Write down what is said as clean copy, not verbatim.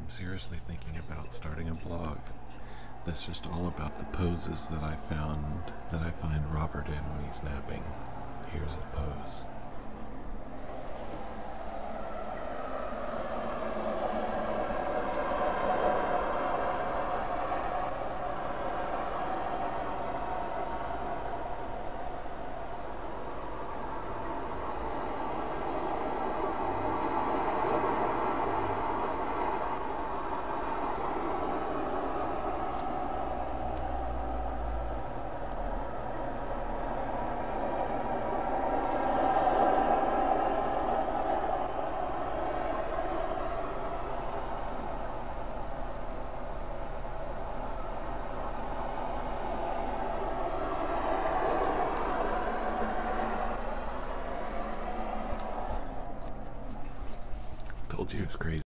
seriously thinking about starting a blog that's just all about the poses that I find Robert in when he's napping. Here's a pose. Told you it was crazy.